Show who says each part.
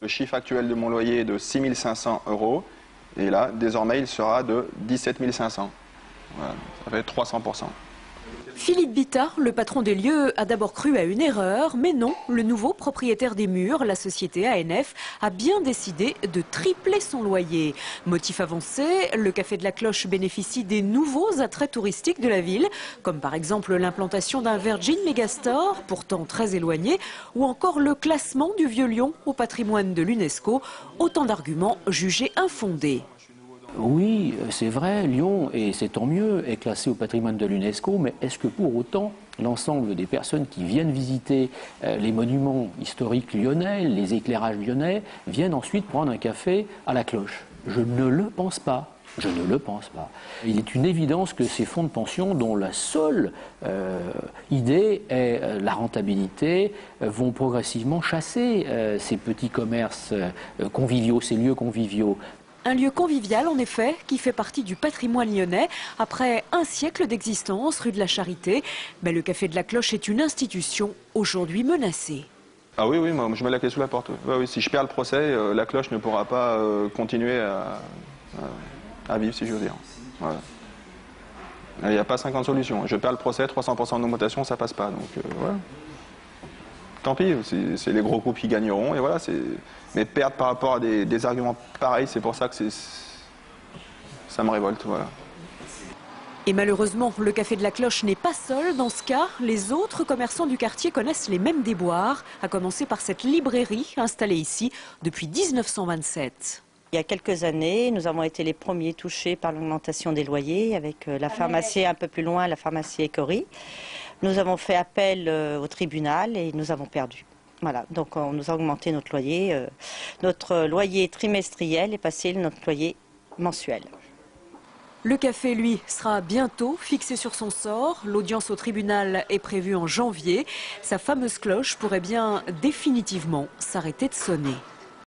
Speaker 1: Le chiffre actuel de mon loyer est de 6 500 € et là, désormais, il sera de 17 500. Voilà, ça fait 300%.
Speaker 2: Philippe Bittard, le patron des lieux, a d'abord cru à une erreur, mais non, le nouveau propriétaire des murs, la société ANF, a bien décidé de tripler son loyer. Motif avancé, le Café de la Cloche bénéficie des nouveaux attraits touristiques de la ville, comme par exemple l'implantation d'un Virgin Megastore, pourtant très éloigné, ou encore le classement du Vieux-Lyon au patrimoine de l'UNESCO, autant d'arguments jugés infondés.
Speaker 3: Oui, c'est vrai, Lyon, et c'est tant mieux, est classé au patrimoine de l'UNESCO, mais est-ce que pour autant l'ensemble des personnes qui viennent visiter les monuments historiques lyonnais, les éclairages lyonnais, viennent ensuite prendre un café à la Cloche? Je ne le pense pas. Je ne le pense pas. Il est une évidence que ces fonds de pension, dont la seule idée est la rentabilité, vont progressivement chasser ces petits commerces conviviaux, ces lieux conviviaux.
Speaker 2: Un lieu convivial, en effet, qui fait partie du patrimoine lyonnais. Après un siècle d'existence, rue de la Charité, mais le Café de la Cloche est une institution aujourd'hui menacée.
Speaker 1: Ah oui, moi je mets la clé sous la porte. Ouais, oui, si je perds le procès, la Cloche ne pourra pas continuer à vivre, si je veux dire. Voilà. Il n'y a pas 50 solutions. Je perds le procès, 300% d'augmentation, ça passe pas. Donc voilà. Tant pis, c'est les gros groupes qui gagneront. Et voilà, mais perdre par rapport à des arguments pareils, c'est pour ça que ça me révolte. Voilà.
Speaker 2: Et malheureusement, le Café de la Cloche n'est pas seul dans ce cas. Les autres commerçants du quartier connaissent les mêmes déboires, à commencer par cette librairie installée ici depuis 1927.
Speaker 4: Il y a quelques années, nous avons été les premiers touchés par l'augmentation des loyers avec la pharmacie un peu plus loin, la pharmacie Écory. Nous avons fait appel au tribunal et nous avons perdu. Voilà, donc on nous a augmenté notre loyer. Notre loyer trimestriel est passé notre loyer mensuel.
Speaker 2: Le café, lui, sera bientôt fixé sur son sort. L'audience au tribunal est prévue en janvier. Sa fameuse cloche pourrait bien définitivement s'arrêter de sonner.